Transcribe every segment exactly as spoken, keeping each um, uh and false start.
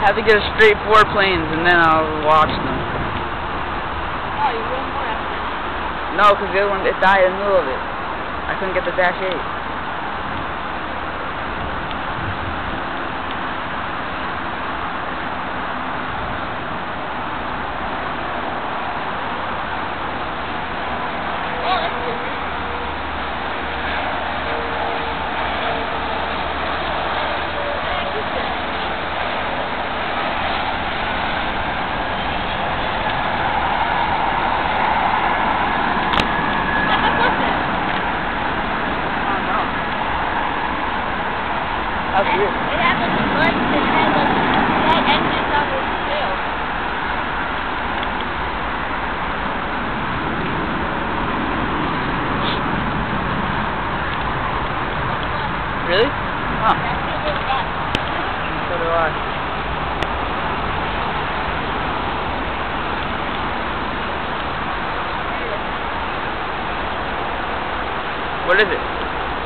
have to get a straight four planes and then I'll watch them. Oh, you won more after that? No, because the other one, it died in the middle of it. I couldn't get the dash eight. Oh, that's good. That's weird. It had like a bunch that had like that engines on its tail. Really? Huh. So do I. What is it?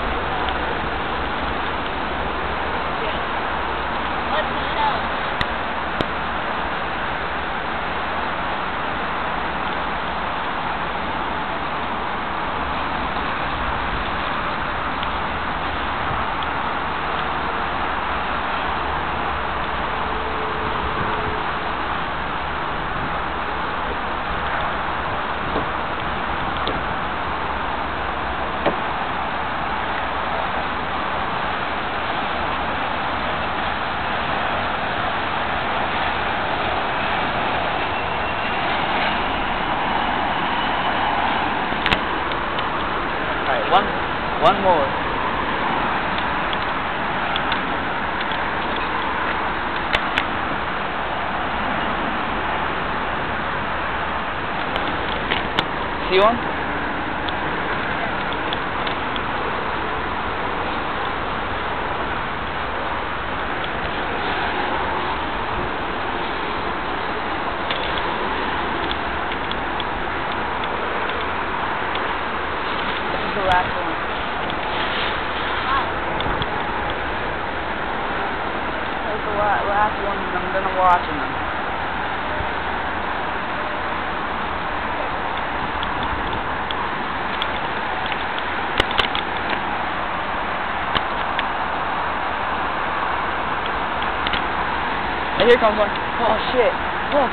What's the hell? Alright, one, one more. See one? This is the last one. This is the la last one, and I'm gonna watch them. And here comes one. Oh shit! Look.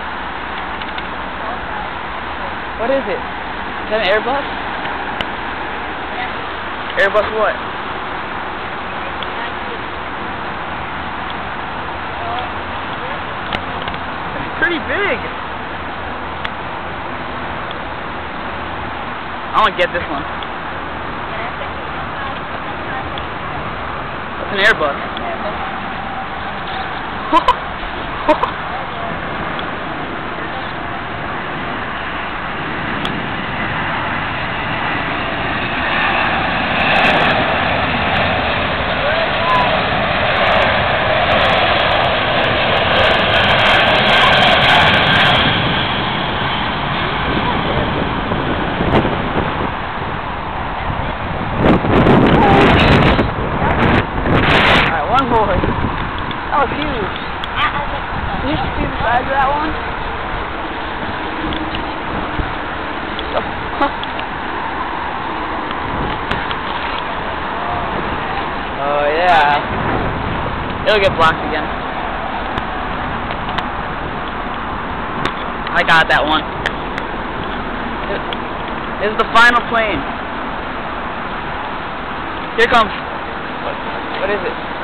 What is it? Is that an Airbus? Airbus what? It's pretty big. I want to get this one. It's an Airbus. One more. That was huge. Did you see the size of that one? Oh yeah. It'll get blocked again. I got that one. This is the final plane. Here comes. What, what is it?